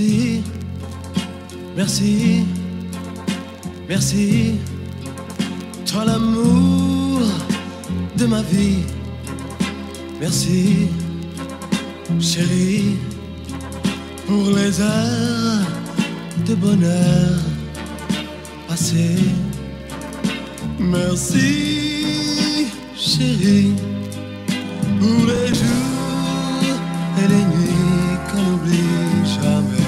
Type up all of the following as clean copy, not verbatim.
Merci, merci, merci. Toi l'amour de ma vie. Merci, chérie, pour les heures de bonheur passées. Merci, chérie, pour les jours et les nuits qu'on n'oublie jamais.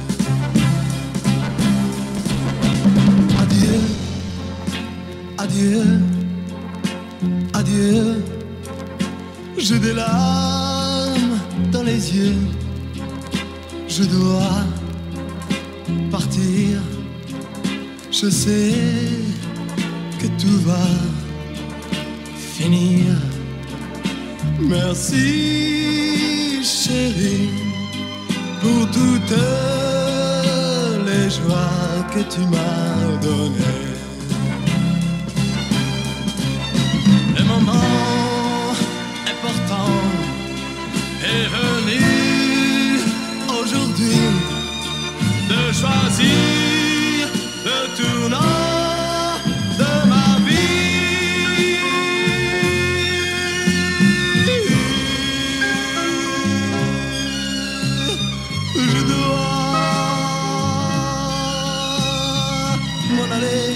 Adieu, adieu, adieu. J'ai des larmes dans les yeux. Je dois partir. Je sais que tout va finir. Merci, chérie, pour toutes les joies que tu m'as données. Le moment important est venu aujourd'hui de choisir le tournant de ma vie. Je dois m'en aller.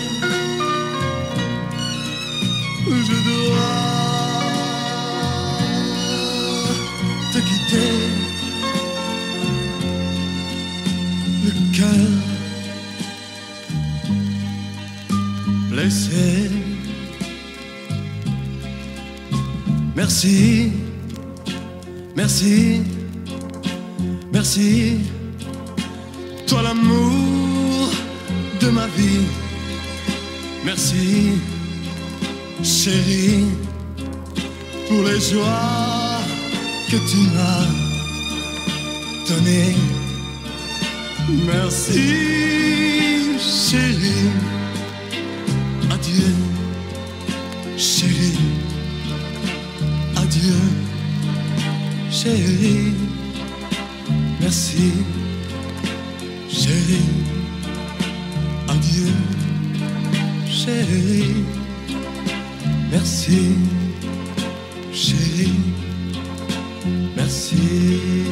Je dois te quitter. Le cœur blessé. Merci, merci, merci. Toi l'amour de ma vie. Merci, chérie, pour les joies que tu m'as données. Merci, chérie. Adieu, chérie. Adieu, chérie. Merci, chérie. Adieu, chérie. Merci, chérie. Merci.